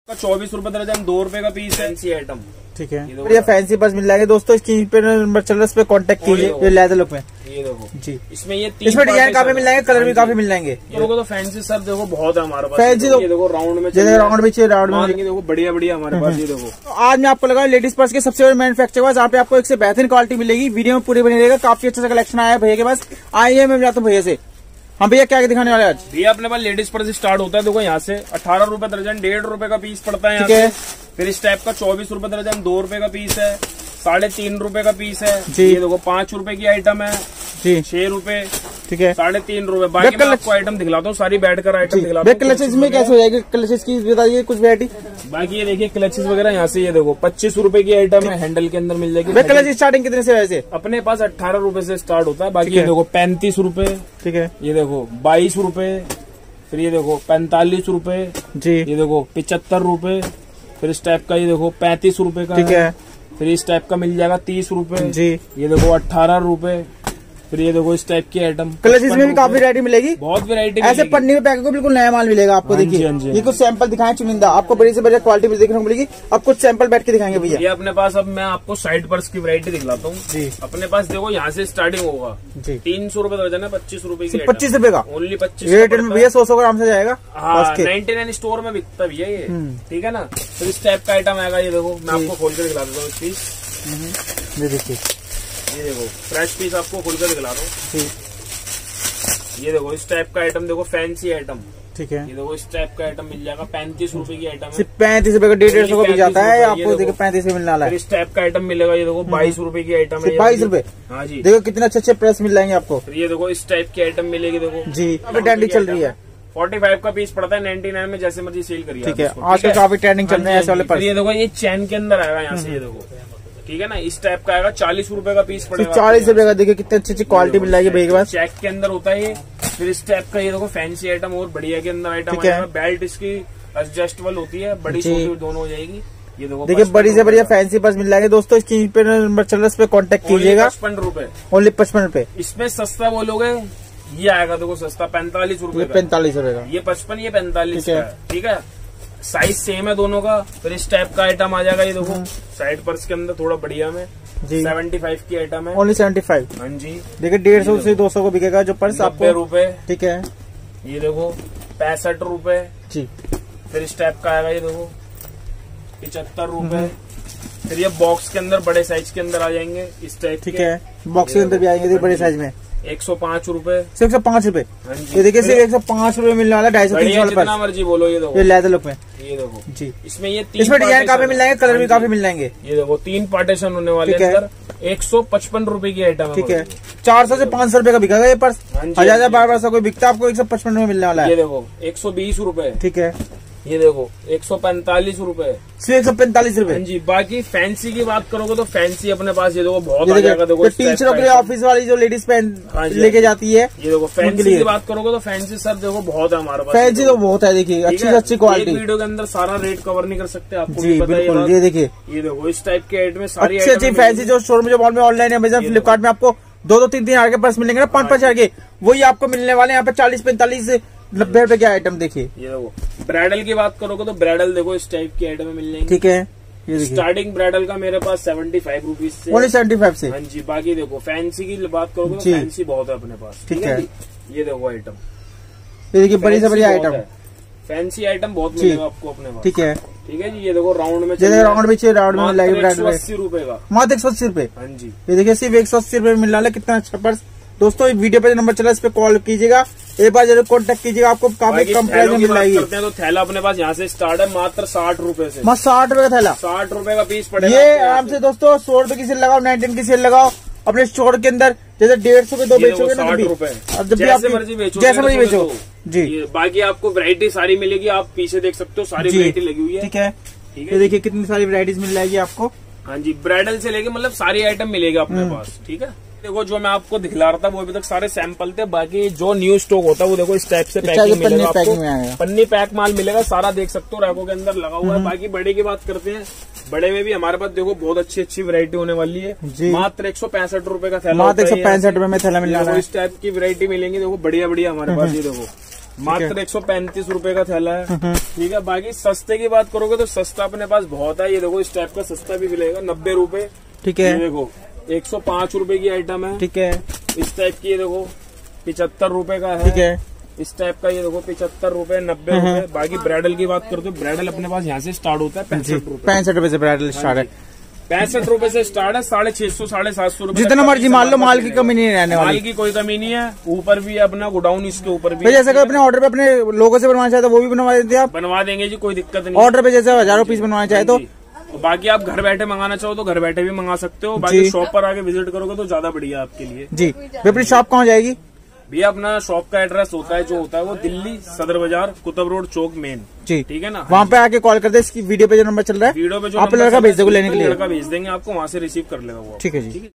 24 रुपए दर्जन, 2 रुपए का पीस है। फैंसी आइटम, ठीक है, बढ़िया फैंसी पर्स मिल जाएंगे दोस्तों। इसकी पे नंबर चल रहा है, इस पे कॉन्टेक्ट कीजिए। ये लेदर लुक में, ये देखो जी, इसमें डिजाइन काफी मिल जाएंगे, कलर भी काफी मिल जाएंगे। तो फैंसी सर देखो बहुत है हमारे पास। फैंसी ये देखो राउंड में, राउंड में देखो बढ़िया बढ़िया हमारे पास। ये देखो तो आज मैं आपको लगा लेडीज पर्स के सबसे बड़े मैन्युफैक्चर जहाँ पे आपको एक से बेहतरीन क्वालिटी मिलेगी। वीडियो में पूरी बनी रहेगा, काफी अच्छा सा कलेक्शन आया है भैया के पास। आइए मैं मिलाता हूँ भैया से। हम भैया क्या दिखाने वाले आज? भैया अपने पास लेडीज पर्स स्टार्ट होता है, देखो यहाँ से 18 रुपए दर्जन, 1.5 रुपए का पीस पड़ता है यहाँ से। फिर इस टाइप का 24 रुपए दर्जन, 2 रुपए का पीस है। 3.5 रुपए का पीस है जी। ये देखो 5 रुपए की आइटम है जी, 6 रुपए, ठीक है, 3.5 रुपए। बाकी मैं आपको आइटम दिखलाता हूँ, सारी बैठकर आइटम दिखलाता हूँ। क्लचेस में कैसे हो जाएगी? क्लचेस की बताइए कुछ वैरायटी। बाकी ये देखिए क्लचेस वगैरह यहाँ से, ये देखो 25 रुपए की आइटम है, हैंडल के अंदर मिल जाएगी। क्लच स्टार्टिंग कितने से वैसे? अपने पास 18 रुपए से स्टार्ट होता है। बाकी ये देखो 35 रुपए, ठीक है, ये देखो 22 रुपए, फिर ये देखो 45 रुपए जी, ये देखो 75 रुपए, फिर इस टाइप का ये देखो 35 रुपए का, ठीक है, फिर इस टाइप का मिल जाएगा 30 रुपए जी, ये देखो 18 रुपए, फिर ये देखो इस टाइप की आइटम। क्लचेस में भी काफी वैरायटी मिलेगी, बहुत वैरायटी। ऐसे पन्नी में पैक को बिल्कुल नया माल मिलेगा आपको। देखिए ये कुछ सैंपल दिखाएं चुनिंदा, आपको बड़ी से बड़ी क्वालिटी देखने को मिलेगी। अब कुछ सैंपल बैठ के दिखाएंगे भैया। ये अपने पास, अब मैं आपको साइड पर्स की वैरायटी दिखलाता हूँ जी। अपने पास देखो यहाँ से स्टार्टिंग होगा जी, 300 रुपए दर्जन है, 25 रुपए की, 25 रुपए का ओनली, 25 रेट में भैया 100 ग्राम से जाएगा। 99 स्टोर में बिकता भैया ये, ठीक है ना। फिर इस टाइप का आइटम आएगा, ये देखो मैं आपको खोल कर दिखला देता हूँ पीस। देखिए ये देखो फ्रेश पीस आपको खुल कर दिखला रहा हूँ। ये देखो इस टाइप का आइटम, देखो फैंसी आइटम, ठीक है, ये देखो इस टाइप का आइटम मिल जाएगा। 35 रुपए की आइटम है, 35 रुपए का 150 का भी जाता है आपको। देखो 35 में मिलने वाला है। इस टाइप का आइटम मिलेगा, ये देखो 22 रुपए की आइटम है, 22 रुपए। हाँ जी, देखो कितने अच्छे अच्छे प्रेस मिल जाएंगे आपको। ये देखो इस टाइप की आइटम मिलेगी, देखो जी अभी ट्रेंडिंग चल रही है। 45 का पीस पड़ता है, 99 में जैसे मर्जी सेल करिए, ठीक है। आजकल काफी ट्रेंडिंग चल रहे हैं ऐसे वाले पर्स। ये देखो ये चैन के अंदर आएगा यहाँ से, ये देखो, ठीक है ना, इस टाइप का आएगा। 40 रुपए का पीस पड़ेगा, 40 रुपए का। देखिए कितनी अच्छी अच्छी क्वालिटी मिल जाएगी भैया के पास। चेक के अंदर होता है ये। फिर इस टाइप का ये देखो फैंसी आइटम और बढ़िया के अंदर आइटम आएगा। बेल्ट इसकी एडजस्टेबल होती है, बड़ी छोटी दोनों हो जाएगी। ये देखो देखिए बड़ी से बढ़िया फैंसी पर्स मिल जाएंगे दोस्तों। इसकी पे नंबर चल रहा है, इस पे कॉन्टेक्ट कीजिएगा। 55 रुपए, ओनली 55 रुपए। इसमें सस्ता बोलोगे ये आएगा, देखो सस्ता 45 रुपए, 45 रुपए का। ये 55, ये 45 का, ठीक है। साइज सेम है दोनों का। फिर इस टाइप का आइटम आ जाएगा, ये देखो साइड पर्स के अंदर थोड़ा बढ़िया में जी, 75 की आइटम है, ओनली 75। हाँ जी, देखिए 150 से 200 को बिकेगा जो पर्स आपको। 90 रुपए, ठीक है। ये देखो 65 रुपए जी। फिर इस टाइप का आएगा, ये देखो 75 रुपए। फिर ये बॉक्स के अंदर बड़े साइज के अंदर आ जाएंगे इस टाइप, ठीक है। बॉक्स के अंदर भी आएंगे बड़े साइज में। 105 रुपए, सिर्फ 105 रुपए। ये देखिए सिर्फ 105 रुपए मिलने वाला, 250 जितना मर्जी बोलो। ये देखो ये लेदर लुक में, ये देखो जी, इसमें डिजाइन काफी मिल जाएंगे, कलर भी काफी मिल जाएंगे। ये देखो 3 पार्टीशन होने वाले हैं अंदर। 155 रुपए की आइटम, ठीक है। 400 से 500 रुपए का बिकेगा ये पर्स। 1000 1200 कोई बिकता, आपको 155 में मिलने वाला है। ये देखो 120 रुपए, ठीक है। ये देखो 145 रुपए, सिर्फ 145 रुपए जी। बाकी फैंसी की बात करोगे तो फैंसी अपने पास ये देखो बहुत आ जाएगा। देखो टीचरों के लिए, ऑफिस वाली जो लेडीज पेन लेके जाती है, ये देखो फैंसी की बात करोगे तो फैंसी सर देखो बहुत है हमारे पास। फैंसी तो बहुत है, देखिए अच्छी से अच्छी क्वालिटी। वीडियो के अंदर सारा रेट कवर नहीं कर सकते आपको जी, बिल्कुल। ये देखिए ये देखो इस टाइप के आइटम में सारी अच्छी अच्छी फैंसी जो स्टोर में, जो मॉल में, ऑनलाइन, अमेजन, फ्लिपकार्ट में आपको 2-3 हजार के पर्स मिलेंगे ना, 5-5 हजार के, वही आपको मिलने वाले यहाँ पे 40-45 90 रुपए के आइटम। देखिए ये देखो ब्राइडल की बात करोगे तो ब्राइडल देखो इस टाइप की आइटम मिल जाएंगी, ठीक है। ये स्टार्टिंग ब्राइडल का मेरे पास 75 रुपीज से, ओनली 75 से। हाँ जी। बाकी देखो फैंसी की बात करोगे तो फैंसी बहुत है अपने पास, ठीक है। ये देखो आइटम, ये देखिए बड़ी से बड़ी आइटम, फैंसी आइटम बहुत मिलेगा आपको अपने पास, ठीक है। ठीक है जी। ये देखो राउंड में, राउंड में 180 रुपए का, मात्र 180 रुपए। हाँ जी। ये देखिए सिर्फ 180 रुपए मिल रहा है, कितना अच्छा पर्स दोस्तों। वीडियो पे नंबर चला, इस पे कॉल कीजिएगा, एक बार जरूर कॉन्टेक्ट कीजिएगा, आपको काफी कम प्राइस में मिल जाएगी। तो थैला अपने पास यहाँ से स्टार्ट है मात्र 60 रुपए से, मात्र 60 रुपए का थैला, 60 रुपए का पीस पड़ेगा। ये आराम से दोस्तों 100 रुपए की सेल लगाओ, 99 की सेल लगाओ अपने स्टोर के अंदर। जैसे 150 के 2 बेचोगे ना, 60 रुपए, जब भी आप जैसे मर्जी बेचो जी। बाकी आपको वैरायटी सारी मिलेगी, आप पीछे देख सकते हो सारी वैरायटी लगी हुई है, ठीक है। ठीक है, देखिए कितनी सारी वैरायटीज मिल जाएगी आपको। हाँ जी, ब्राइडल से लेके मतलब सारी आइटम मिलेगा अपने पास, ठीक है। देखो जो मैं आपको दिखला रहा था वो अभी तक सारे सैंपल थे। बाकी जो न्यू स्टॉक होता है वो देखो इस टाइप से पैकिंग मिलेगा आपको, पन्नी पैक माल मिलेगा, सारा देख सकते हो रैकों के अंदर लगा हुआ है। बाकी बड़े की बात करते हैं, बड़े में भी हमारे पास देखो बहुत अच्छी अच्छी वैरायटी होने वाली है। मात्र 165 रुपए का थैला, मात्र 165 रुपए में थैला मिल रहा है। इस टाइप की वैरायटी मिलेंगी, देखो बढ़िया बढ़िया हमारे पास। ये देखो मात्र 135 रुपए का थैला है। ठीक है, बाकी सस्ते की बात करोगे तो सस्ता अपने पास बहुत है। ये देखो इस टाइप का सस्ता भी मिलेगा 90 रुपए। ठीक है, ये देखो 105 रुपए की आइटम है। ठीक है, इस टाइप की ये देखो 75 रुपए का है। ठीक है, इस टाइप का ये देखो 75 रुपए 90 रुपए। बाकी ब्राइडल की बात करते हो, ब्राइडल अपने पास यहाँ से स्टार्ट होता है 65 रुपए से ब्राइडल स्टार्ट है। 65 रुपए से स्टार्ट है, 650 750 रुपए। जितना मर्जी मान लो, माल की कमी नहीं रहने वाली। माल की कोई कमी नहीं है। ऊपर भी अपना गोडाउन, इसके ऊपर भी जैसे कि अपने ऑर्डर पे अपने लोगों से बनवाना चाहते वो भी बनवा देते हैं आप? बनवा देंगे जी, कोई दिक्कत नहीं। ऑर्डर पे जैसे हजारों पीस बनवाना चाहे तो बाकी आप घर बैठे मंगाना चाहो तो घर बैठे भी मंगा सकते हो। बाकी शॉप पर आके विजिट करोगे तो ज्यादा बढ़िया आपके लिए जी। अपनी शॉप कहाँ जाएगी भैया? अपना शॉप का एड्रेस होता है जो होता है वो दिल्ली सदर बाजार, कुतुब रोड चौक मेन। जी, ठीक है ना। वहाँ पे आके कॉल कर दे। इसकी वीडियो पे जो नंबर चल रहा है, वीडियो पे जो आप लड़का भेज दोगे लेने के लिए, लड़का भेज देंगे आपको, वहाँ से रिसीव कर लेगा वो। ठीक है जी।